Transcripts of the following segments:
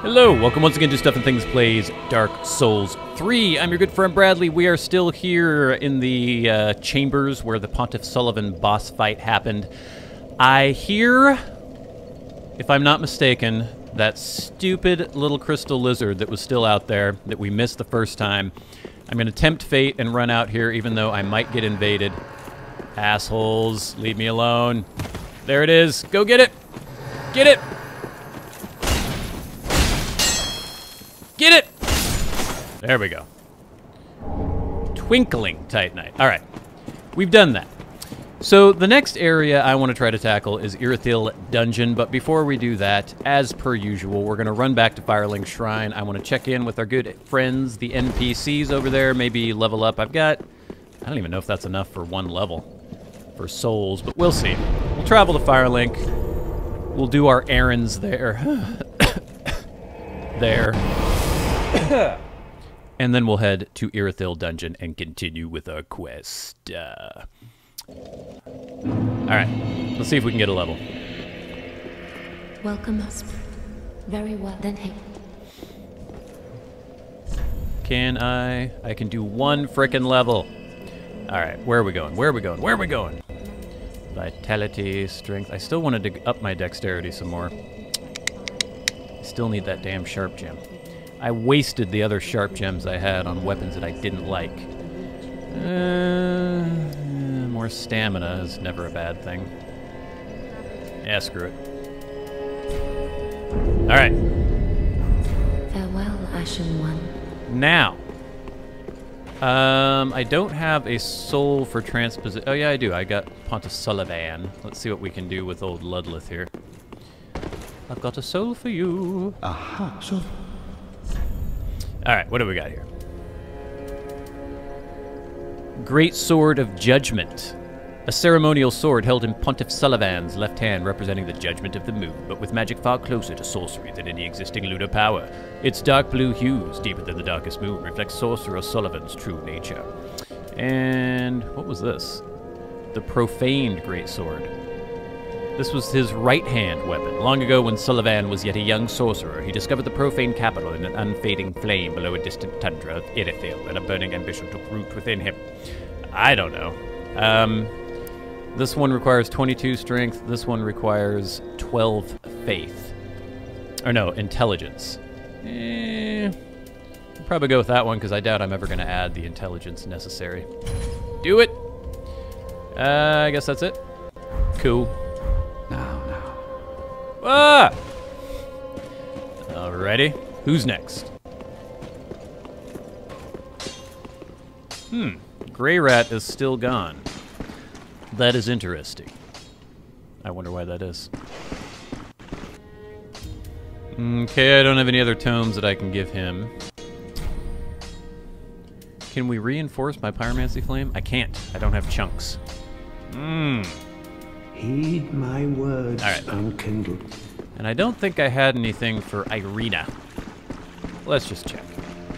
Hello, welcome once again to Stuff and Things Plays Dark Souls 3. I'm your good friend Bradley. We are still here in the chambers where the Pontiff Sullivan boss fight happened. I hear, if I'm not mistaken, that stupid little crystal lizard that was still out there that we missed the first time. I'm going to tempt fate and run out here even though I might get invaded. Assholes, leave me alone. There it is. Go get it. Get it. Get it! There we go. Twinkling Titanite. All right, we've done that. So the next area I want to try to tackle is Irithyll Dungeon, but before we do that, as per usual, we're going to run back to Firelink Shrine. I want to check in with our good friends, the NPCs over there, maybe level up. I don't even know if that's enough for one level for souls, but we'll see. We'll travel to Firelink. We'll do our errands there. And then we'll head to Irithyll Dungeon and continue with our quest. Alright, let's see if we can get a level. Welcome us. Very well then. Hey. Can I can do one frickin' level. Alright, where are we going? Where are we going? Where are we going? Vitality, strength. I still wanted to up my dexterity some more. Still need that damn sharp gem. I wasted the other sharp gems I had on weapons that I didn't like. More stamina is never a bad thing. Yeah, screw it. Alright. Farewell, Ashen One. Now. I don't have a soul for transposition. Oh yeah, I do. I got Pontiff Sullivan. Let's see what we can do with old Ludleth here. I've got a soul for you. Aha, so... Alright, what do we got here? Great Sword of Judgment. A ceremonial sword held in Pontiff Sullivan's left hand representing the judgment of the moon, but with magic far closer to sorcery than any existing lunar power. Its dark blue hues, deeper than the darkest moon, reflect Sorcerer Sullivan's true nature. And what was this? The Profaned Great Sword. This was his right-hand weapon. Long ago, when Sullivan was yet a young sorcerer, he discovered the profane capital in an unfading flame below a distant tundra of Irithyll, and a burning ambition took root within him. I don't know. This one requires 22 strength. This one requires 12 faith. Or no, intelligence. I'll probably go with that one, because I doubt I'm ever going to add the intelligence necessary. Do it! I guess that's it. Cool. Now. Ah! Alrighty. Who's next? Grey Rat is still gone. That is interesting. I wonder why that is. Okay, I don't have any other tomes that I can give him. Can we reinforce my pyromancy flame? I can't. I don't have chunks. Heed my words, unkindled. And I don't think I had anything for Irina. Let's just check.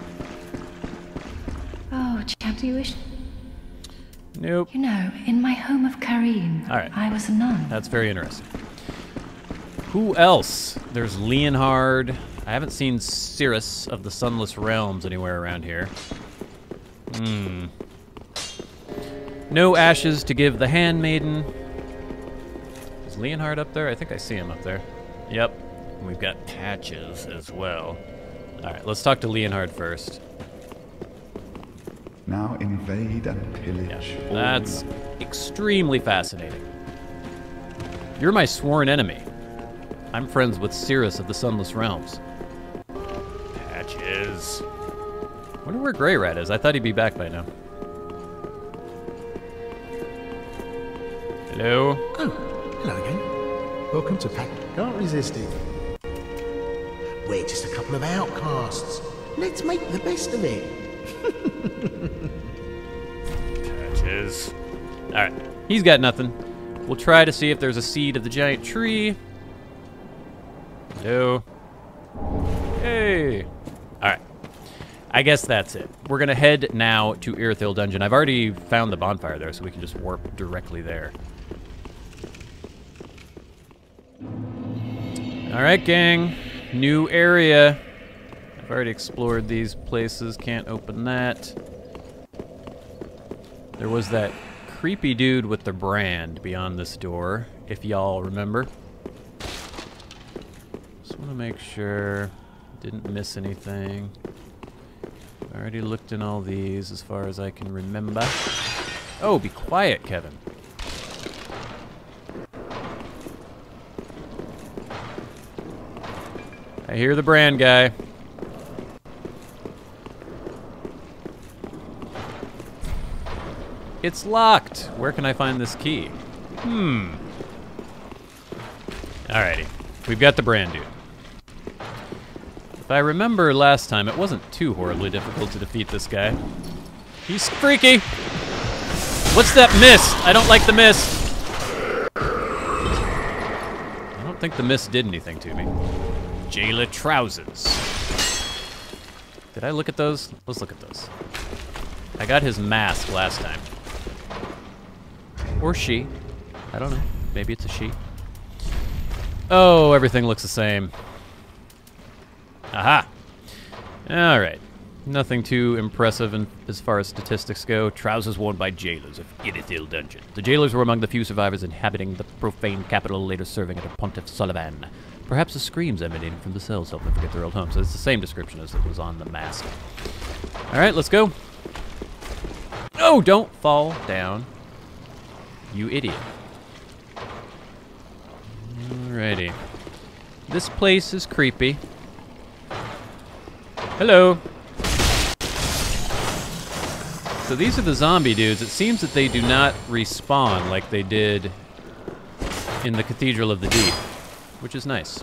Oh, chap, do you wish? Nope. You know, in my home of Karim, I was a nun. That's very interesting. Who else? There's Leonhard. I haven't seen Cirrus of the Sunless Realms anywhere around here. No ashes to give the handmaiden. Is Leonhard up there? I think I see him up there. Yep. And we've got patches as well. Alright, let's talk to Leonhard first. Now invade and pillage. Yeah, that's extremely fascinating. You're my sworn enemy. I'm friends with Cirrus of the Sunless Realms. Patches. Wonder where Grey Rat is. I thought he'd be back by now. Hello? Oh, hello again. Welcome to Pack. Can't resist it. We're just a couple of outcasts. Let's make the best of it. Patches. Alright, he's got nothing. We'll try to see if there's a seed of the giant tree. No. Hey! Alright. I guess that's it. We're gonna head now to Irithyll Dungeon. I've already found the bonfire there, so we can just warp directly there. Alright, gang. new area. I've already explored these places. Can't open that. There was that creepy dude with the brand beyond this door, if y'all remember. Just want to make sure didn't miss anything. I already looked in all these as far as I can remember. Oh, be quiet, Kevin. I hear the brand guy. It's locked. Where can I find this key? Alrighty. We've got the brand dude. If I remember last time, it wasn't too horribly difficult to defeat this guy. He's freaky! What's that mist? I don't like the mist. I don't think the mist did anything to me. Jailer trousers. Did I look at those? Let's look at those. I got his mask last time. Or she. I don't know. Maybe it's a she. Oh, everything looks the same. Aha! Alright. Nothing too impressive as far as statistics go. Trousers worn by jailers of Irithyll Dungeon. The jailers were among the few survivors inhabiting the profane capital, later serving under Pontiff Sullivan. Perhaps the screams emanating from the cells helped them forget their old home. So it's the same description as it was on the mask. Alright, let's go. Oh, don't fall down. You idiot. Alrighty. This place is creepy. Hello. So these are the zombie dudes. It seems that they do not respawn like they did in the Cathedral of the Deep, which is nice.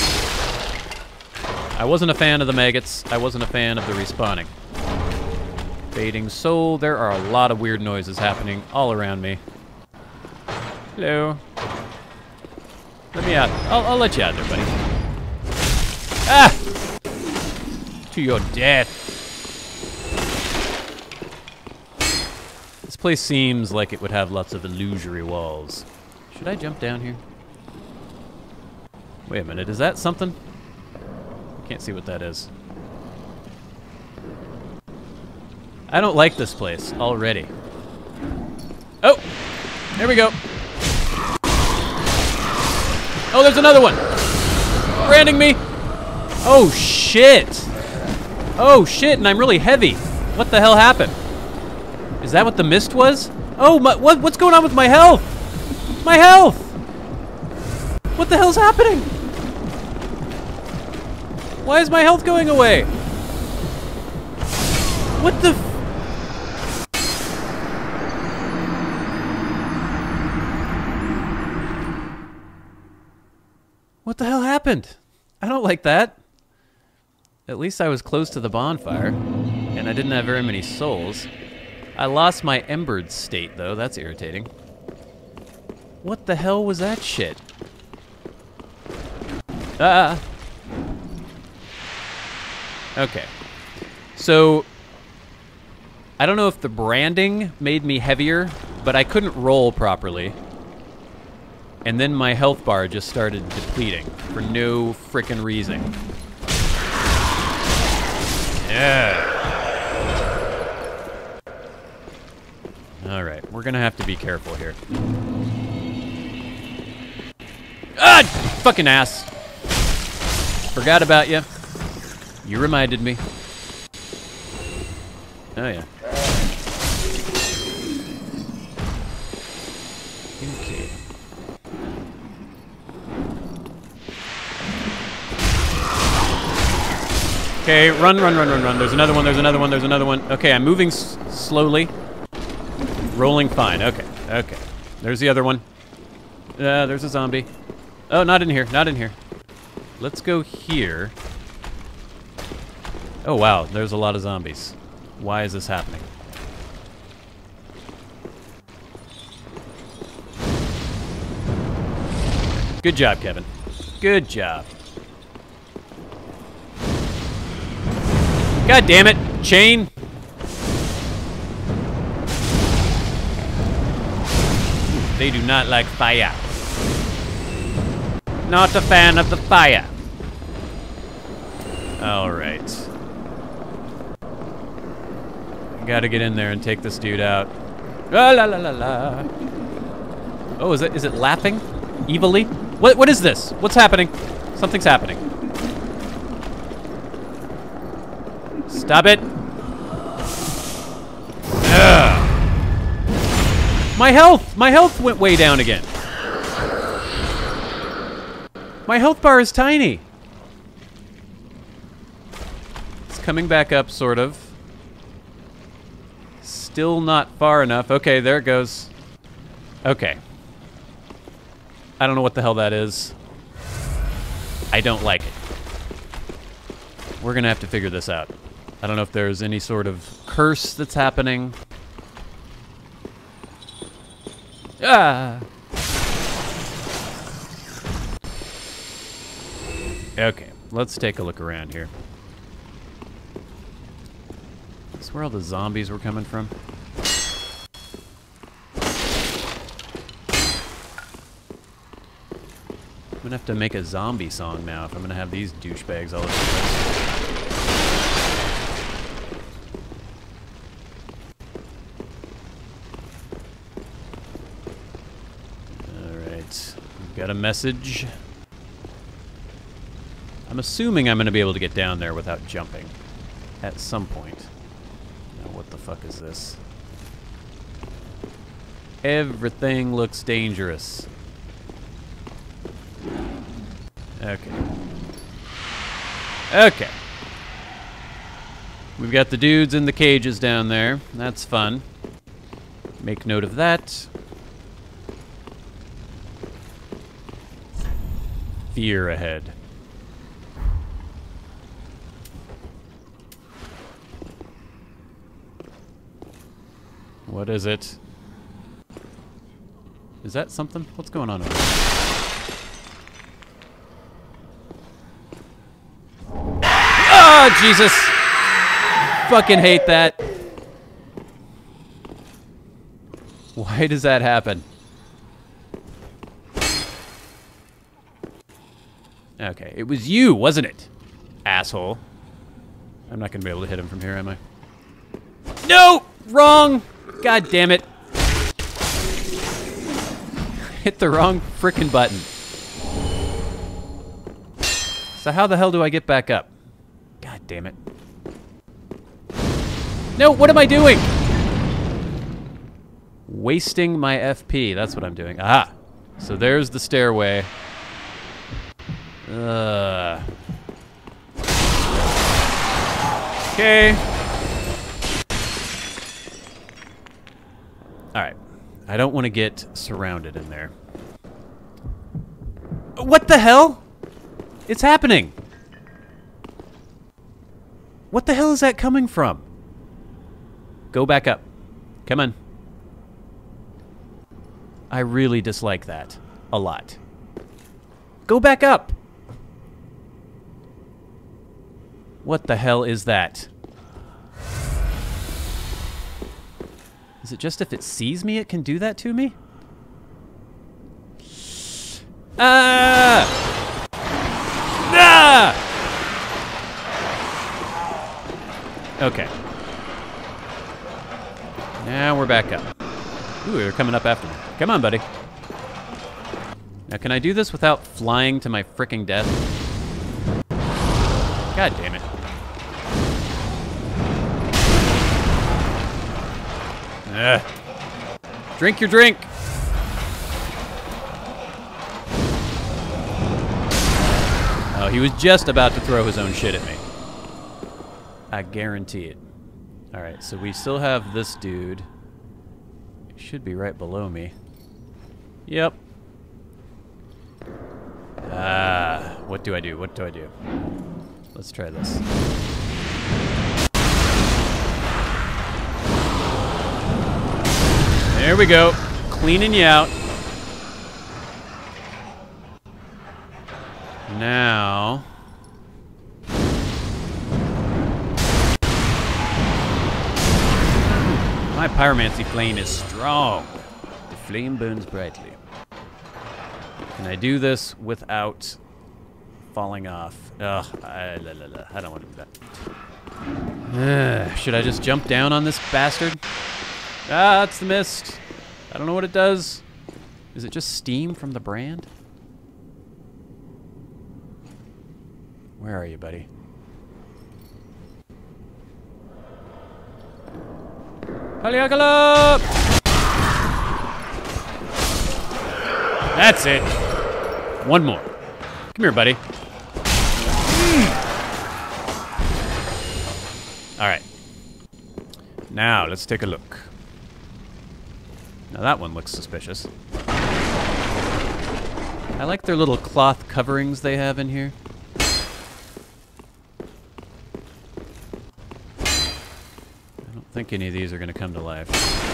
I wasn't a fan of the maggots. I wasn't a fan of the respawning. Fading soul. There are a lot of weird noises happening all around me. Hello. Let me out. I'll let you out there, buddy. Ah! To your death. This place seems like it would have lots of illusory walls. Should I jump down here? Wait a minute, is that something? I can't see what that is. I don't like this place already. Oh! There we go. Oh, there's another one! Branding me! Oh, shit! Oh, shit, and I'm really heavy. What the hell happened? Is that what the mist was? Oh, what's going on with my health? My health! What the hell's happening? Why is my health going away? What the What the hell happened? I don't like that. At least I was close to the bonfire, and I didn't have very many souls. I lost my embered state, though. That's irritating. What the hell was that shit? Ah! Okay. So, I don't know if the branding made me heavier, but I couldn't roll properly. And then my health bar just started depleting for no frickin' reason. Yeah. Alright, we're gonna have to be careful here. Ah! Fucking ass. Forgot about you. You reminded me. Oh, yeah. Okay. Okay, run. There's another one, there's another one. Okay, I'm moving slowly. Rolling fine, okay. There's the other one. There's a zombie. Oh, not in here. Let's go here. Oh, wow, there's a lot of zombies. Why is this happening? Good job, Kevin. Good job. God damn it, chain. They do not like fire. Not a fan of the fire. Alright. Gotta get in there and take this dude out. Ah, la la la la. Oh, is it laughing? Evilly? What is this? What's happening? Something's happening. Stop it. Ugh. My health went way down again. My health bar is tiny. It's coming back up, sort of. Still not far enough. Okay, there it goes. Okay. I don't know what the hell that is. I don't like it. We're gonna have to figure this out. I don't know if there's any sort of curse that's happening. Ah! Okay, let's take a look around here. Is this where all the zombies were coming from? I'm gonna have to make a zombie song now if I'm gonna have these douchebags all over the place. Alright, we've got a message. I'm assuming I'm gonna be able to get down there without jumping at some point. Now, what the fuck is this? Everything looks dangerous. Okay. Okay. We've got the dudes in the cages down there. That's fun. Make note of that. Fear ahead. What is it? Is that something? What's going on over there? Oh, Jesus! Fucking hate that. Why does that happen? Okay, it was you, wasn't it? Asshole. I'm not gonna be able to hit him from here, am I? No! Wrong! God damn it. Hit the wrong frickin' button. So how the hell do I get back up? God damn it. No, what am I doing? Wasting my FP, that's what I'm doing. Aha! So there's the stairway. Okay. Alright. I don't want to get surrounded in there. What the hell? It's happening! What the hell is that coming from? Go back up. Come on. I really dislike that. A lot. Go back up! What the hell is that? Is it just if it sees me, it can do that to me? Ah! Ah! Okay. Now we're back up. Ooh, they're coming up after me. Come on, buddy. Now, can I do this without flying to my frickin' death? God damn it. Drink your drink. Oh, he was just about to throw his own shit at me. I guarantee it. Alright, so we still have this dude. He should be right below me. Yep. What do I do? What do I do? Let's try this. There we go. Cleaning you out. Now... my pyromancy flame is strong. The flame burns brightly. Can I do this without falling off. Ugh, I don't want to do that. Should I just jump down on this bastard? Ah, it's the mist. I don't know what it does. Is it just steam from the brand? Where are you, buddy? Haleakala! That's it. One more. Come here, buddy. All right. Now, let's take a look. Now that one looks suspicious. I like their little cloth coverings they have in here. I don't think any of these are going to come to life.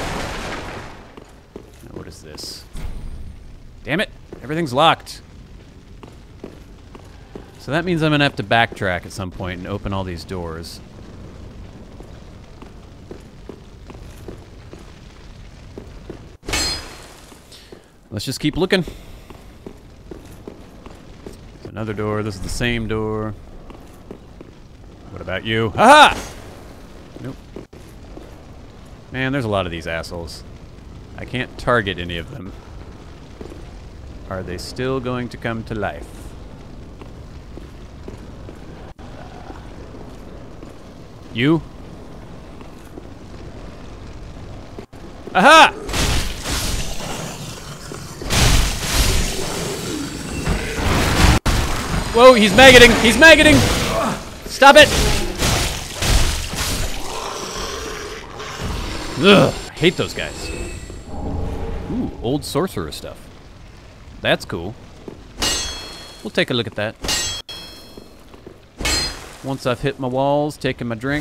Now, what is this? Damn it! Everything's locked. So that means I'm going to have to backtrack at some point and open all these doors. Let's just keep looking. There's another door. This is the same door. What about you? Aha! Nope. Man, there's a lot of these assholes. I can't target any of them. Are they still going to come to life? You? Aha! Whoa, he's maggoting! He's maggoting! Stop it! Ugh, I hate those guys. Ooh, old sorcerer stuff. That's cool. We'll take a look at that. Once I've hit my walls, taking my drink.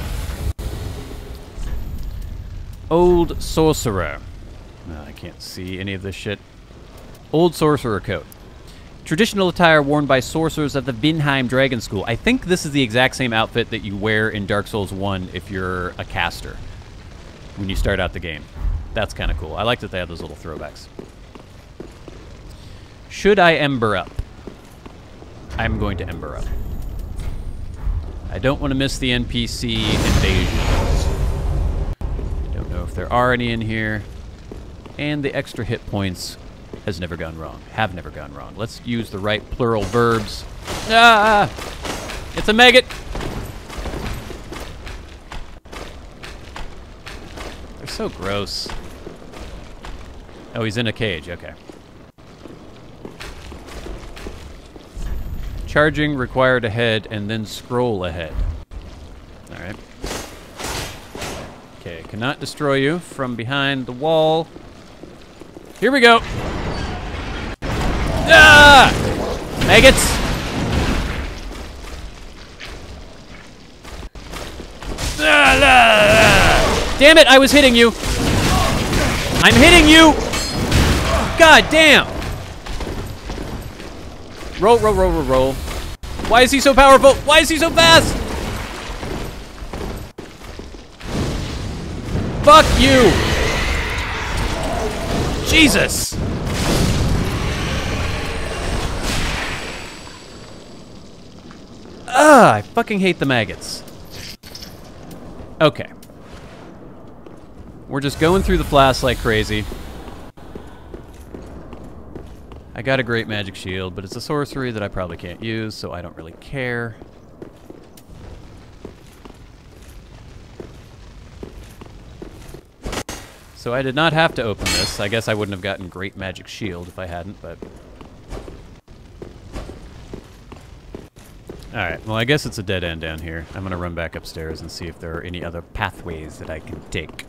Old sorcerer. No, I can't see any of this shit. Old sorcerer coat. Traditional attire worn by sorcerers of the Vinheim Dragon School. I think this is the exact same outfit that you wear in Dark Souls 1 if you're a caster when you start out the game. That's kind of cool. I like that they have those little throwbacks. Should I ember up? I'm going to ember up. I don't want to miss the NPC invasions. I don't know if there are any in here. And the extra hit points has never gone wrong. Have never gone wrong. Let's use the right plural verbs. Ah! It's a maggot! They're so gross. Oh, he's in a cage. Okay. Charging required ahead and then scroll ahead. Alright. Okay, cannot destroy you from behind the wall. Here we go! Ah! Maggots! Ah, damn it, I was hitting you! I'm hitting you! God damn! Roll, roll, roll, roll, roll. Why is he so powerful? Why is he so fast? Fuck you! Jesus! Ugh, I fucking hate the maggots. Okay. We're just going through the flask like crazy. I got a great magic shield, but it's a sorcery that I probably can't use, so I don't really care. So I did not have to open this. I guess I wouldn't have gotten great magic shield if I hadn't, but... Alright, well I guess it's a dead end down here. I'm gonna run back upstairs and see if there are any other pathways that I can take.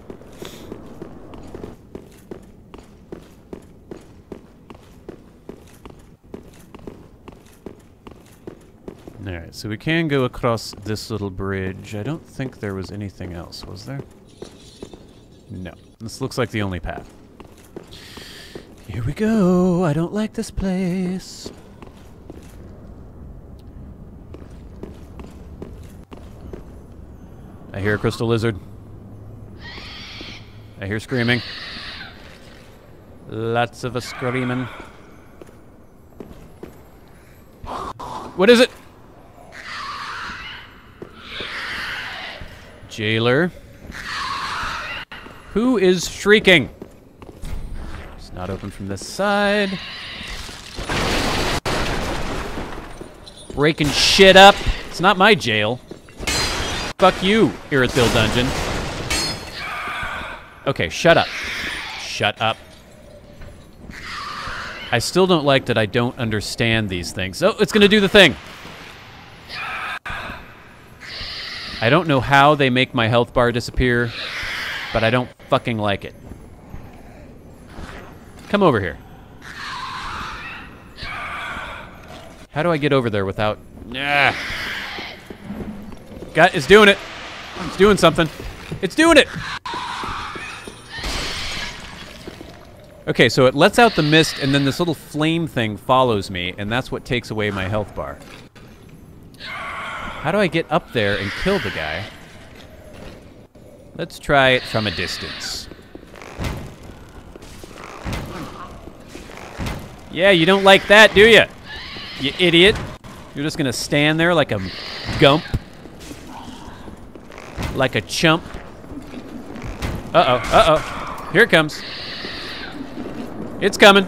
Alright, so we can go across this little bridge. I don't think there was anything else, was there? No. This looks like the only path. Here we go. I don't like this place. I hear a crystal lizard. I hear screaming. Lots of a screaming. What is it? Jailer. Who is shrieking? It's not open from this side. Breaking shit up. It's not my jail. Fuck you, Irithyll Dungeon. Okay, shut up. Shut up. I still don't like that I don't understand these things. Oh, it's gonna do the thing. I don't know how they make my health bar disappear, but I don't fucking like it. Come over here. How do I get over there without... Nah. It's doing it. It's doing something. It's doing it! Okay, so it lets out the mist, and then this little flame thing follows me, and that's what takes away my health bar. How do I get up there and kill the guy? Let's try it from a distance. Yeah, you don't like that, do you? You idiot. You're just gonna stand there like a gump. Like a chump. Uh-oh, uh-oh. Here it comes. It's coming.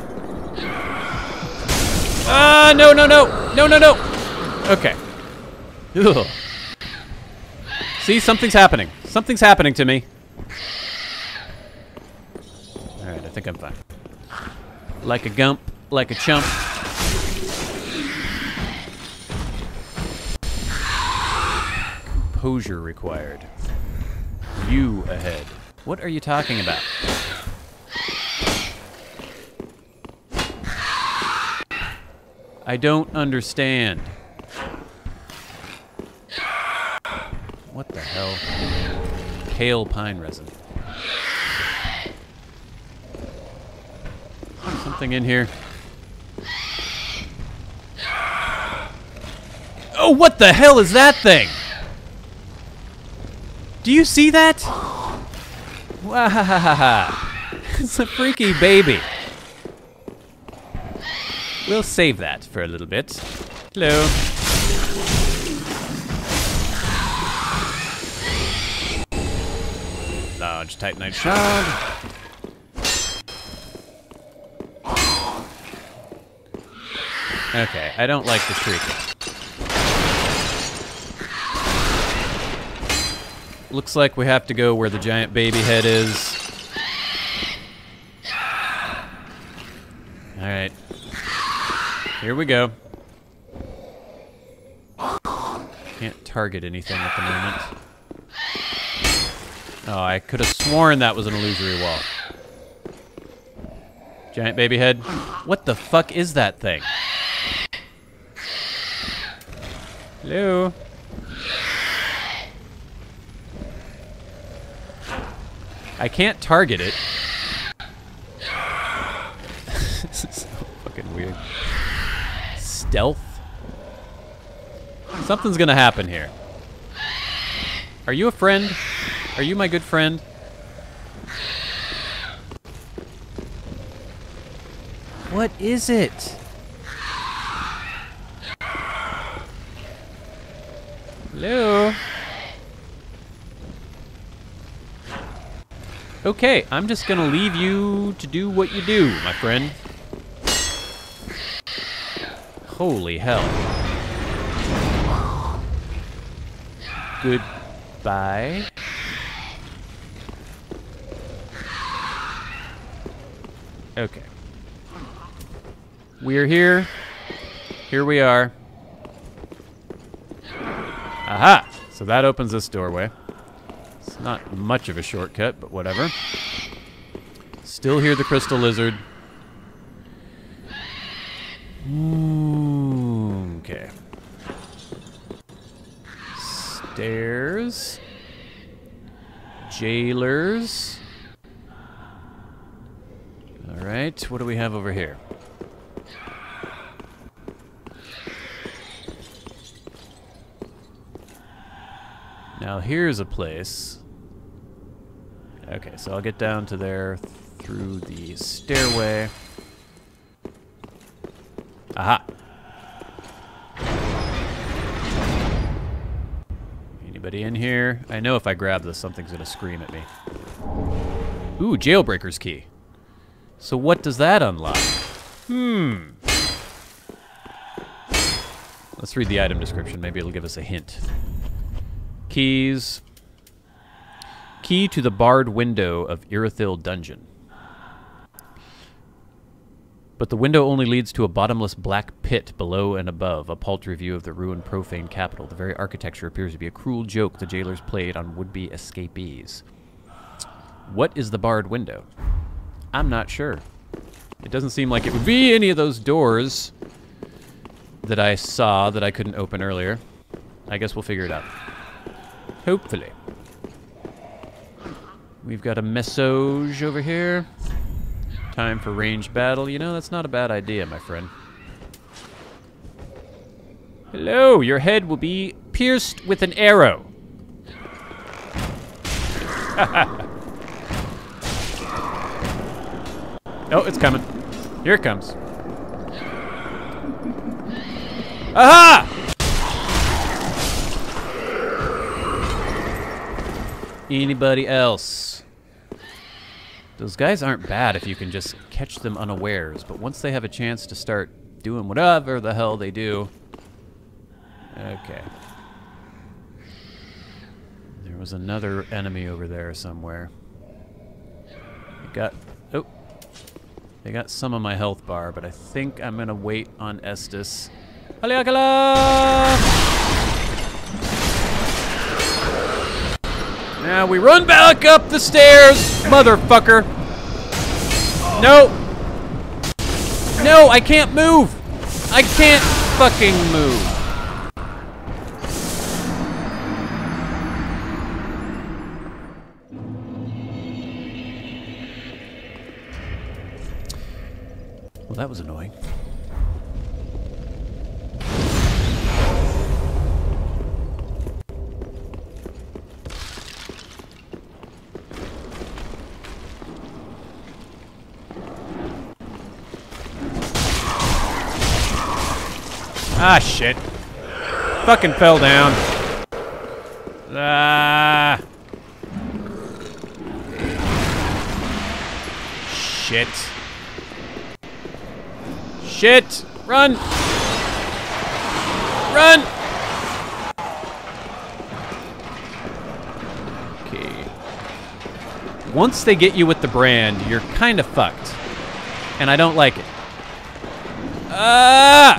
No, no, no. No, no, no. Okay. Ugh. See, something's happening. Something's happening to me. Alright, I think I'm fine. Like a gump, like a chump. Composure required. You ahead. What are you talking about? I don't understand. What the hell? Pale pine resin. Something in here. Oh, what the hell is that thing? Do you see that? Wahahaha. It's a freaky baby. We'll save that for a little bit. Hello. Large titanite shard. Okay, I don't like the shrieking. Looks like we have to go where the giant baby head is. Alright. Here we go. Can't target anything at the moment. Oh, I could have sworn that was an illusory wall. Giant baby head. What the fuck is that thing? Hello? I can't target it. This is so fucking weird. Stealth? Something's gonna happen here. Are you a friend? Are you my good friend? What is it? Hello? Okay, I'm just gonna leave you to do what you do, my friend. Holy hell. Goodbye. Okay. We're here. Here we are. Aha! So that opens this doorway. It's not much of a shortcut, but whatever. Still hear the crystal lizard. Okay. Stairs. Jailers. Alright, what do we have over here? Now here's a place. Okay, so I'll get down to there through the stairway. Aha! Anybody in here? I know if I grab this, something's gonna scream at me. Ooh, jailbreaker's key. So what does that unlock? Let's read the item description. Maybe it'll give us a hint. Keys. Key to the barred window of Irithyll Dungeon. But the window only leads to a bottomless black pit below and above, a paltry view of the ruined profane capital. The very architecture appears to be a cruel joke the jailers played on would-be escapees. What is the barred window? I'm not sure. It doesn't seem like it would be any of those doors that I saw that I couldn't open earlier. I guess we'll figure it out. Hopefully. We've got a message over here. Time for ranged battle. You know, that's not a bad idea, my friend. Hello, your head will be pierced with an arrow. Oh, it's coming. Here it comes. Aha! Anybody else? Those guys aren't bad if you can just catch them unawares, but once they have a chance to start doing whatever the hell they do... Okay. There was another enemy over there somewhere. Oh. They got some of my health bar, but I think I'm gonna wait on Estes. Haleakala! Now we run back up the stairs, motherfucker! No! No, I can't move! I can't fucking move! Well, that was annoying. Ah, shit. Fucking fell down. Ah. Shit. Shit! Run! Run! Okay. Once they get you with the brand, you're kind of fucked. And I don't like it. Ah!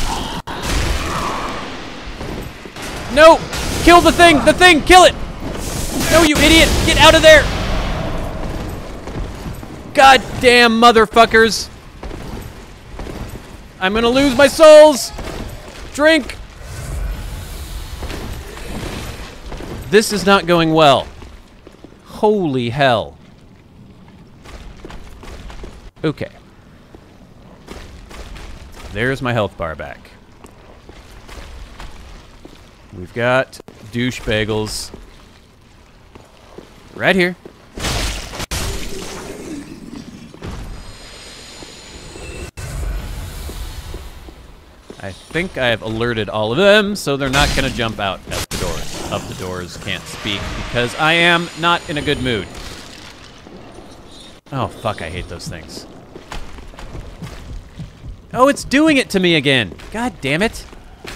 No! Kill the thing! The thing! Kill it! No, you idiot! Get out of there! Goddamn motherfuckers! I'm gonna lose my souls! Drink! This is not going well. Holy hell. Okay. There's my health bar back. We've got douche bagels. Right here. I think I have alerted all of them, so they're not going to jump out at the doors. Up the doors, can't speak, because I am not in a good mood. Oh, fuck, I hate those things. Oh, it's doing it to me again. God damn it.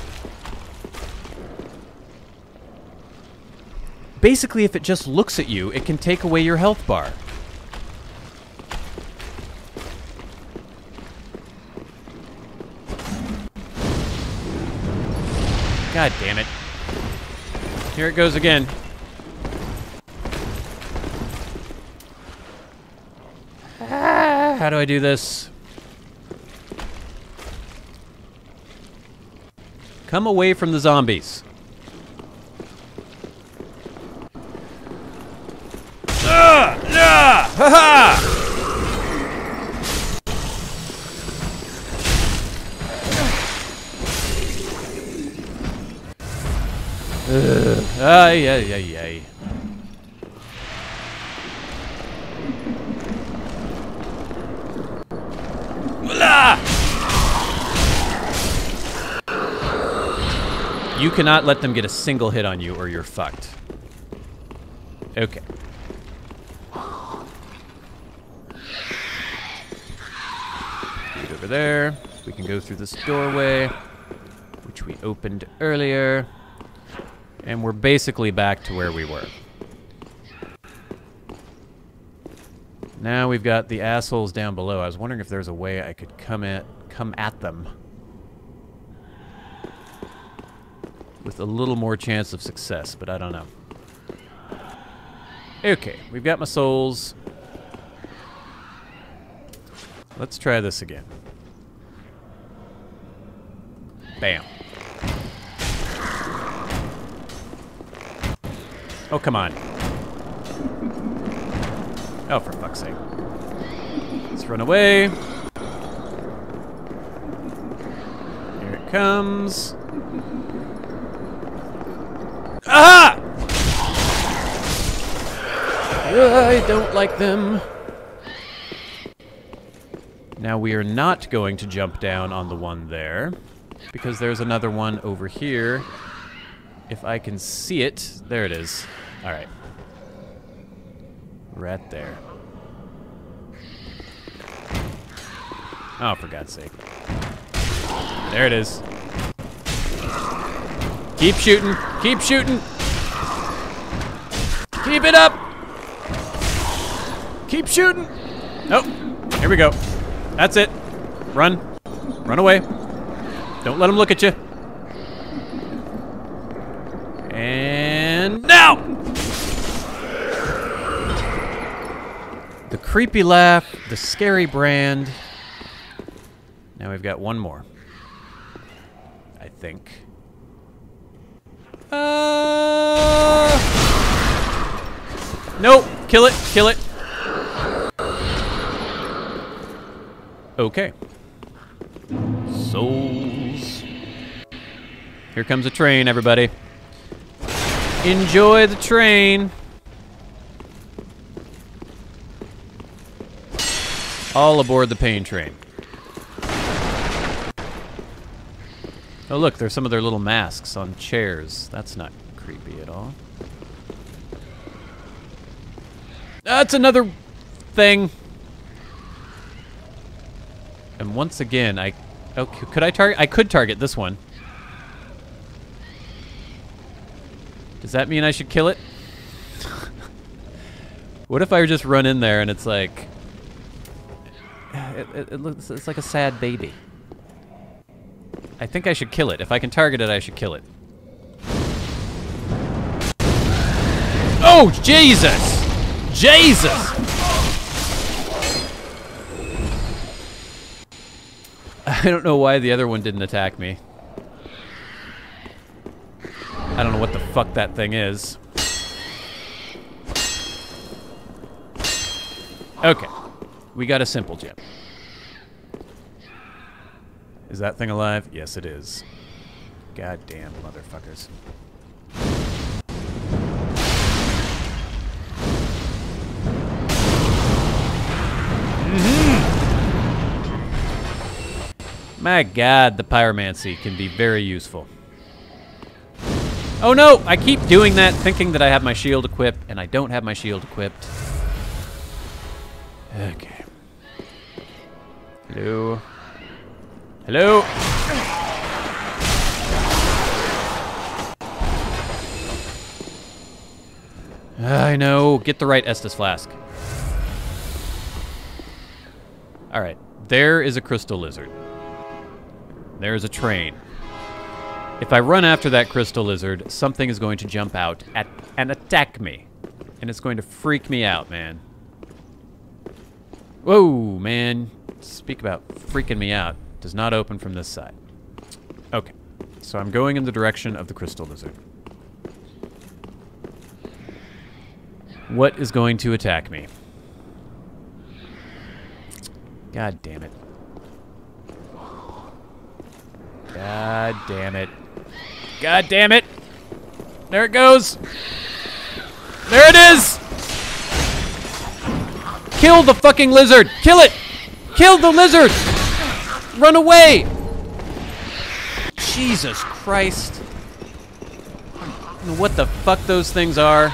Basically, if it just looks at you, it can take away your health bar. God damn it. Here it goes again. How do I do this? Come away from the zombies. Ha ha! Ay, ay, ay, ay. You cannot let them get a single hit on you or you're fucked. Okay. Get over there. We can go through this doorway, which we opened earlier. And we're basically back to where we were. Now we've got the assholes down below. I was wondering if there's a way I could come at them with a little more chance of success, but I don't know. Okay, we've got my souls. Let's try this again. Bam. Oh, come on. Oh, for fuck's sake. Let's run away. Here it comes. Ah! I don't like them. Now we are not going to jump down on the one there, because there's another one over here. If I can see it. There it is. All right. Right there. Oh, for God's sake. There it is. Keep shooting. Keep shooting. Keep it up. Keep shooting. Oh, here we go. That's it. Run. Run away. Don't let them look at you. And now! The creepy laugh, the scary brand. Now we've got one more. I think. Nope. Kill it. Kill it. Okay. Souls. Here comes a train, everybody. Enjoy the train. All aboard the pain train. Oh, look, there's some of their little masks on chairs. That's not creepy at all. That's another thing. And once again, could I target? I could target this one. Does that mean I should kill it? What if I just run in there and it's like... It looks, it's like a sad baby. I think I should kill it. If I can target it, I should kill it. Oh, Jesus! Jesus! I don't know why the other one didn't attack me. I don't know what the fuck that thing is. Okay. We got a simple gem. Is that thing alive? Yes, it is. Goddamn motherfuckers. My God, the pyromancy can be very useful. Oh no! I keep doing that, thinking that I have my shield equipped, and I don't have my shield equipped. Okay. Hello? Hello? I know. Get the right Estus flask. Alright. There is a crystal lizard. There is a train. If I run after that crystal lizard, something is going to jump out and attack me. And it's going to freak me out, man. Whoa, man. Speak about freaking me out. Does not open from this side. Okay. So I'm going in the direction of the crystal lizard. What is going to attack me? God damn it. God damn it. God damn it! There it goes! There it is! Kill the fucking lizard! Kill it! Kill the lizard! Run away! Jesus Christ. don't know what the fuck those things are.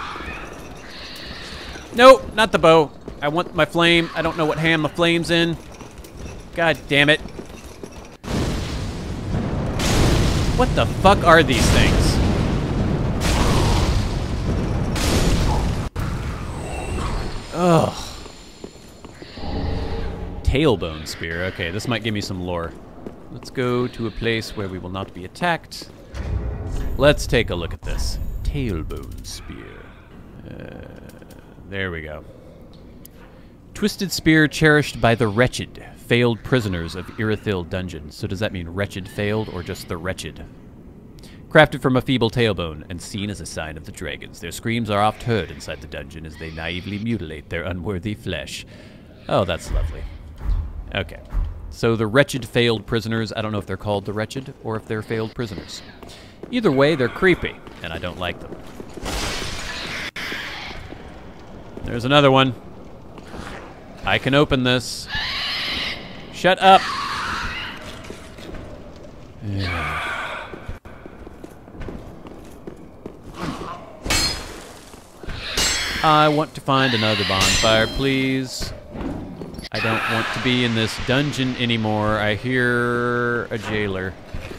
Nope, not the bow. I want my flame. I don't know what hand the flame's in. God damn it. What the fuck are these things? Ugh. Tailbone spear. Okay, this might give me some lore. Let's go to a place where we will not be attacked. Let's take a look at this. Tailbone spear. There we go. Twisted spear cherished by the wretched, failed prisoners of Irithyll Dungeon. So does that mean wretched failed or just the wretched? Crafted from a feeble tailbone and seen as a sign of the dragons. Their screams are oft heard inside the dungeon as they naively mutilate their unworthy flesh. Oh, that's lovely. Okay. So the wretched failed prisoners, I don't know if they're called the wretched or if they're failed prisoners. Either way, they're creepy, and I don't like them. There's another one. I can open this. Shut up. I want to find another bonfire, please. I don't want to be in this dungeon anymore. I hear a jailer.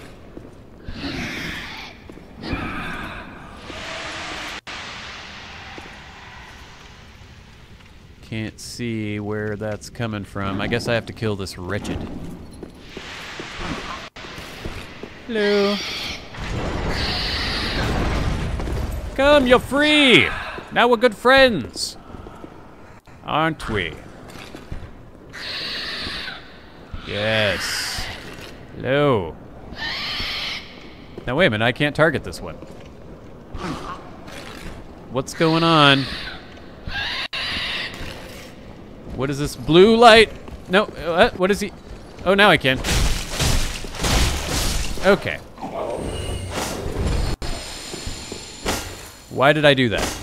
Can't see where that's coming from. I guess I have to kill this wretched. Hello. Come, you're free! Now we're good friends. Aren't we? Yes. Hello. Now wait a minute, I can't target this one. What's going on? What is this blue light? No, what is he? Oh, now I can. Okay. Why did I do that?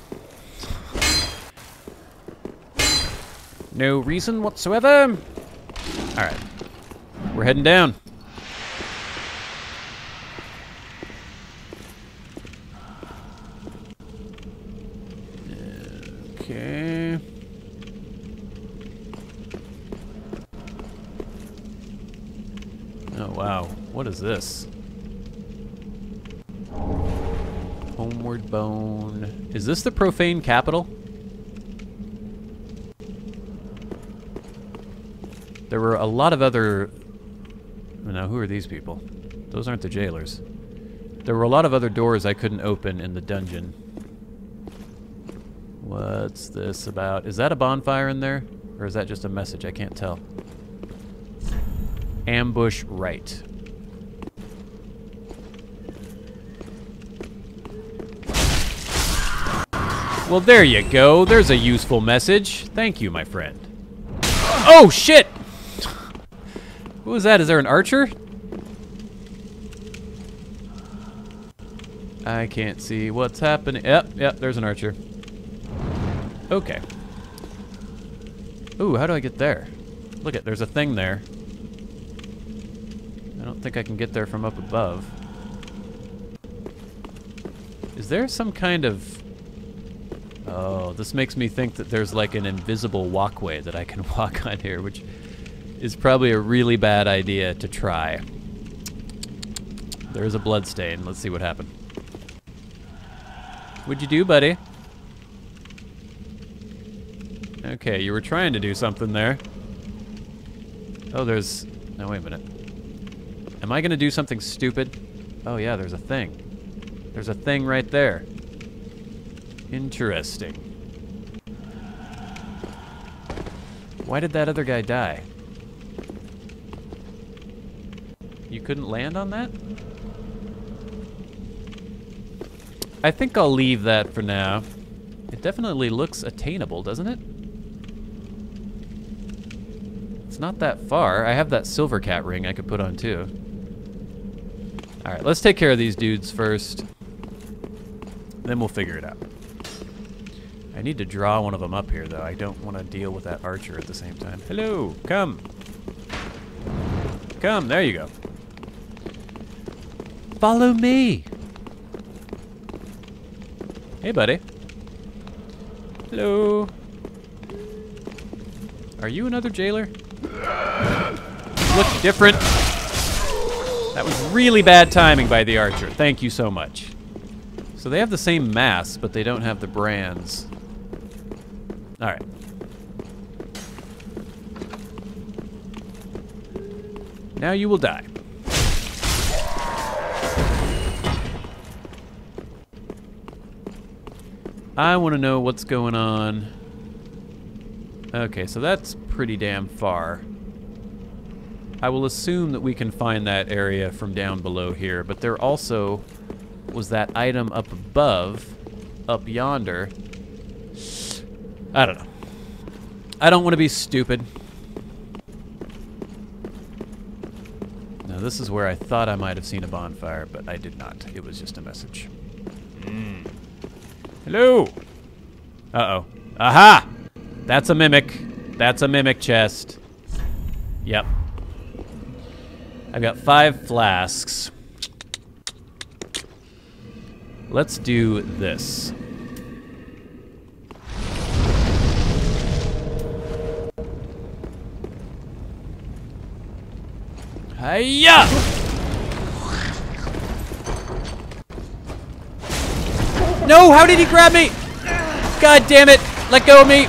No reason whatsoever. All right, we're heading down. Okay. Oh, wow. What is this? Homeward Bone. Is this the profane capital? There were a lot of other... Now, who are these people? Those aren't the jailers. There were a lot of other doors I couldn't open in the dungeon. What's this about? Is that a bonfire in there? Or is that just a message? I can't tell. Ambush right. Well, there you go. There's a useful message. Thank you, my friend. Oh, shit! What was that? Is there an archer? I can't see what's happening. Yep, there's an archer. Okay. Ooh, how do I get there? Look at, there's a thing there. I don't think I can get there from up above. Is there some kind of... Oh, this makes me think that there's like an invisible walkway that I can walk on here, which is probably a really bad idea to try. There's a blood stain. Let's see what happened. What'd you do, buddy? Okay, you were trying to do something there. Oh, there's... No, wait a minute. Am I gonna do something stupid? Oh yeah, there's a thing. There's a thing right there. Interesting. Why did that other guy die? You couldn't land on that? I think I'll leave that for now. It definitely looks attainable, doesn't it? It's not that far. I have that silver cat ring I could put on too. Alright, let's take care of these dudes first. Then we'll figure it out. I need to draw one of them up here, though. I don't want to deal with that archer at the same time. Hello, come. Come, there you go. Follow me. Hey, buddy. Hello. Are you another jailer? You look different. That was really bad timing by the archer. Thank you so much. So they have the same mass, but they don't have the brands. All right. Now you will die. I want to know what's going on. Okay, so that's pretty damn far. I will assume that we can find that area from down below here, but there also was that item up above, up yonder. I don't know. I don't want to be stupid. Now this is where I thought I might have seen a bonfire, but I did not. It was just a message. Hello! Uh-oh. Aha! That's a mimic. That's a mimic chest. Yep. I've got 5 flasks. Let's do this. Hiya! No, how did he grab me? God damn it! Let go of me!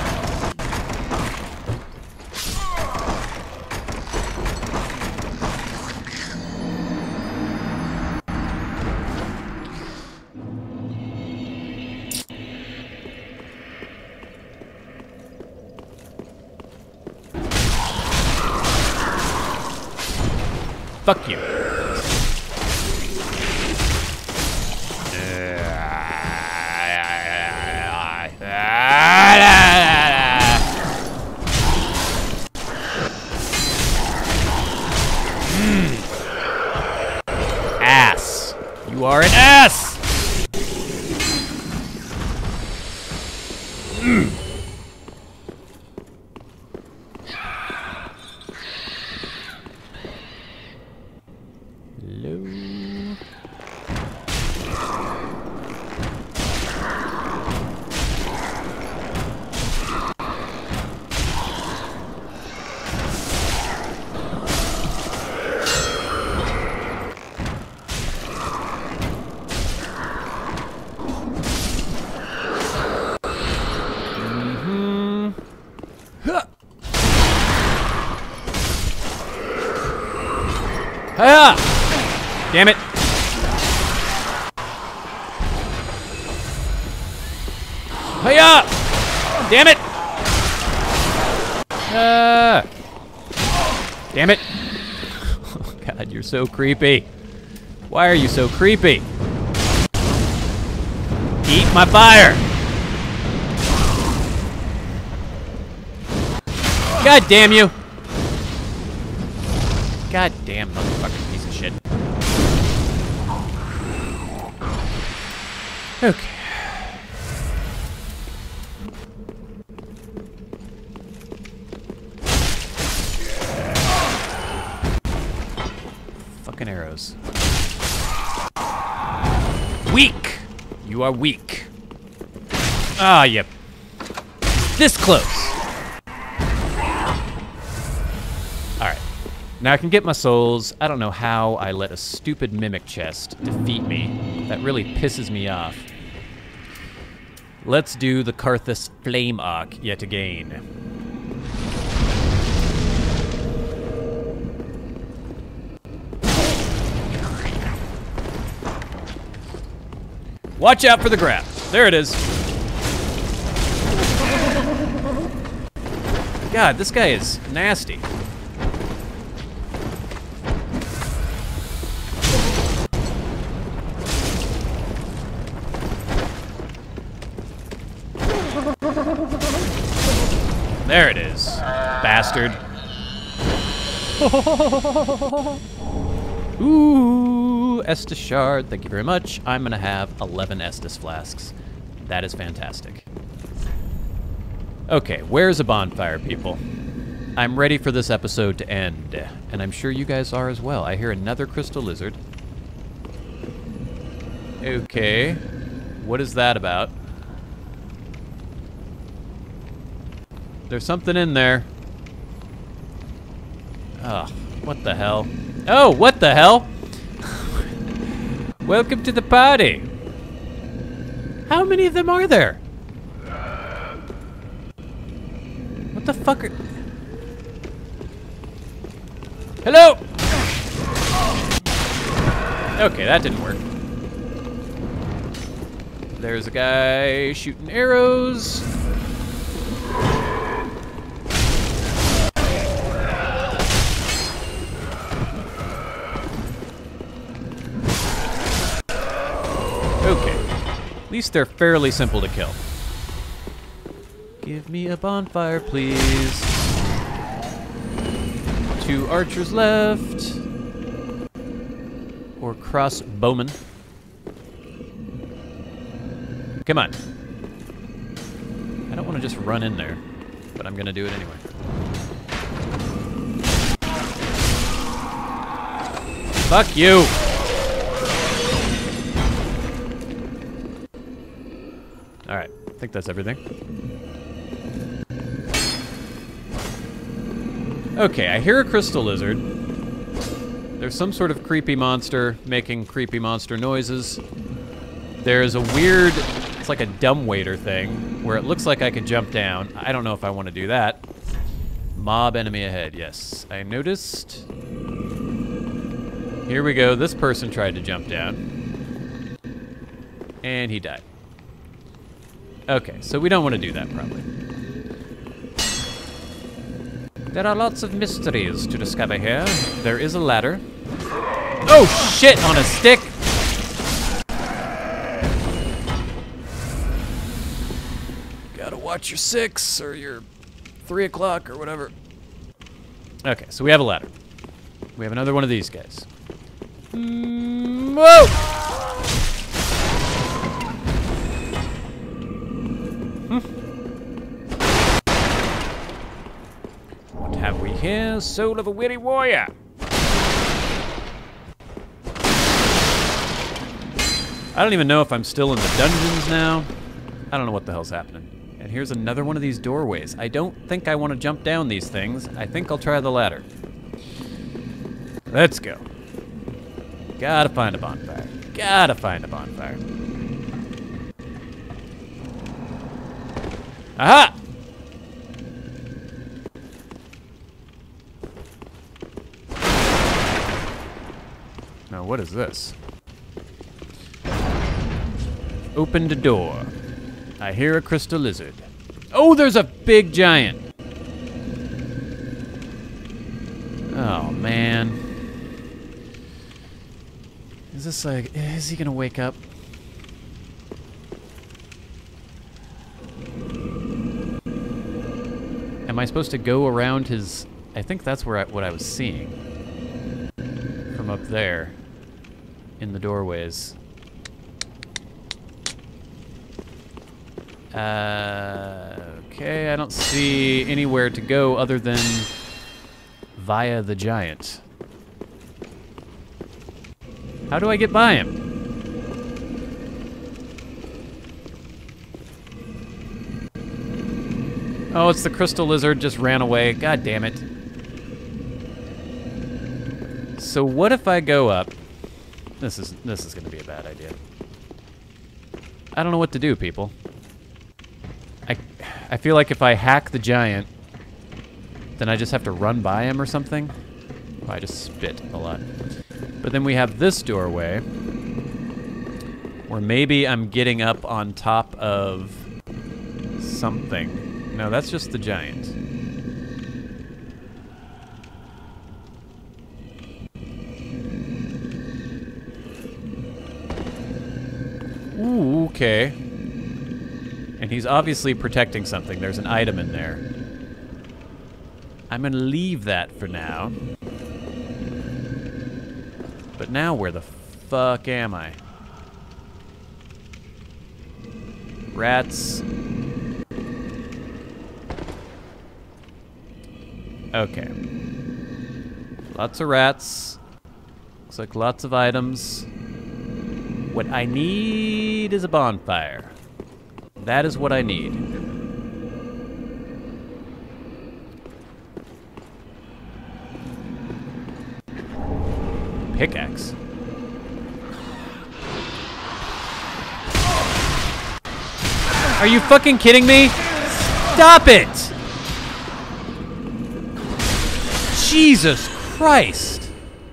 Fuck you. Ass. You are an ass. Ah! Damn it. Hiya! Damn it! Damn it. Oh, God, you're so creepy. Why are you so creepy? Eat my fire! God damn you! God damn motherfucking piece of shit. Okay. Fucking arrows. Weak! You are weak. Ah, yep. This close. Alright. Now I can get my souls. I don't know how I let a stupid mimic chest defeat me. That really pisses me off. Let's do the Karthus Flame Arc yet again. Watch out for the grab. There it is. God, this guy is nasty. There it is, bastard. Ooh, Estus Shard, thank you very much. I'm gonna have 11 Estus Flasks. That is fantastic. Okay, where's a bonfire, people? I'm ready for this episode to end, and I'm sure you guys are as well. I hear another crystal lizard. Okay, what is that about? There's something in there. Oh, what the hell? Oh, what the hell? Welcome to the party. How many of them are there? What the fuck are... Hello? Okay, that didn't work. There's a guy shooting arrows. Okay. At least they're fairly simple to kill. Give me a bonfire, please. 2 archers left. Or crossbowmen. Come on. I don't want to just run in there, but I'm going to do it anyway. Fuck you! Alright, I think that's everything. Okay, I hear a crystal lizard. There's some sort of creepy monster making creepy monster noises. There's a weird, it's like a dumbwaiter thing, where it looks like I could jump down. I don't know if I want to do that. Mob enemy ahead, yes. I noticed. Here we go, this person tried to jump down. And he died. Okay, so we don't want to do that, probably. There are lots of mysteries to discover here. There is a ladder. Oh, shit, on a stick! Gotta watch your 6 or your 3 o'clock or whatever. Okay, so we have a ladder. We have another one of these guys. Whoa! What have we here? Soul of a weary warrior. I don't even know if I'm still in the dungeons now. I don't know what the hell's happening. And here's another one of these doorways. I don't think I want to jump down these things. I think I'll try the ladder. Let's go. Gotta find a bonfire. Gotta find a bonfire. Aha! Now what is this? Opened a door. I hear a crystal lizard. Oh, there's a big giant. Oh, man. Is this like, is he gonna wake up? Am I supposed to go around his, I think that's where what I was seeing. From up there. In the doorways. Okay, I don't see anywhere to go other than via the giant. How do I get by him? Oh, it's the crystal lizard, just ran away. God damn it. So what if I go up? This is gonna be a bad idea. I don't know what to do, people. I feel like if I hack the giant, then I just have to run by him or something. Oh, I just spit a lot. But then we have this doorway, where maybe I'm getting up on top of something. No, that's just the giant. Ooh, okay. And he's obviously protecting something. There's an item in there. I'm gonna leave that for now. But now where the fuck am I? Rats. Okay. Lots of rats. Looks like lots of items. What I need is a bonfire. That is what I need. pickaxe. Are you fucking kidding me? Stop it! Jesus Christ!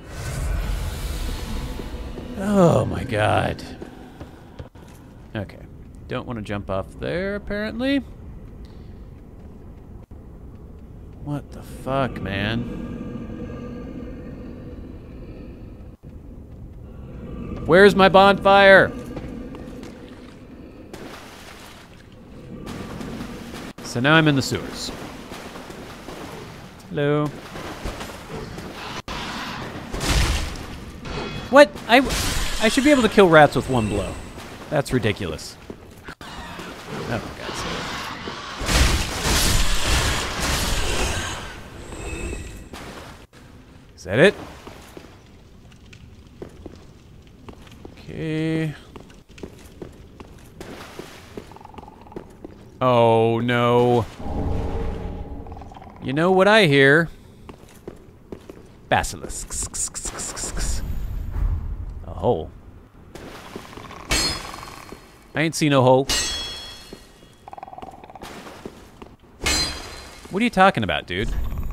Oh my god. Okay. Don't want to jump off there, apparently. What the fuck, man? Where's my bonfire? So now I'm in the sewers. Hello. What? I should be able to kill rats with one blow. That's ridiculous. Oh my god. Is that it? Okay. Oh no. You know what I hear? Basilisks. A hole. I ain't seen no hole. What are you talking about, dude?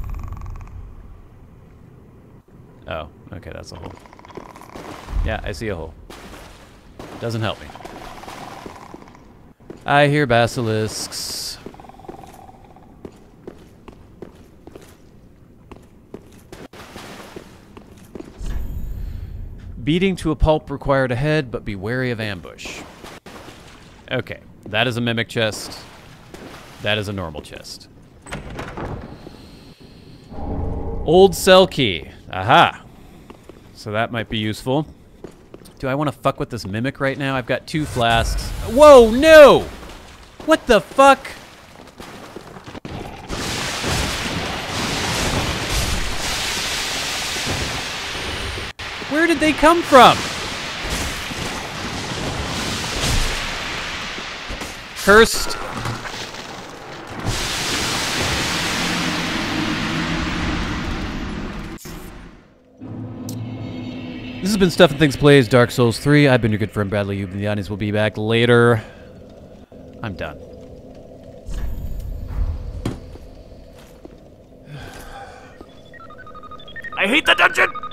Oh, okay, that's a hole. Yeah, I see a hole. Doesn't help me. I hear basilisks. Beating to a pulp required a head, but be wary of ambush. Okay, that is a mimic chest. That is a normal chest. Old cell key. Aha. So that might be useful. Do I want to fuck with this mimic right now? I've got 2 flasks. Whoa, no! What the fuck? Where did they come from? Cursed. This has been Stuff and Things Plays, Dark Souls 3. I've been your good friend Bradley. You, the audience, will be back later. I'm done. I hate the dungeon!